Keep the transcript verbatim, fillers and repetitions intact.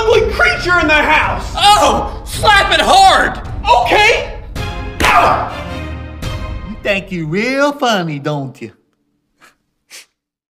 ugly creature in the house! Oh! Slap it hard! Okay! Ah! You think you real funny, don't you?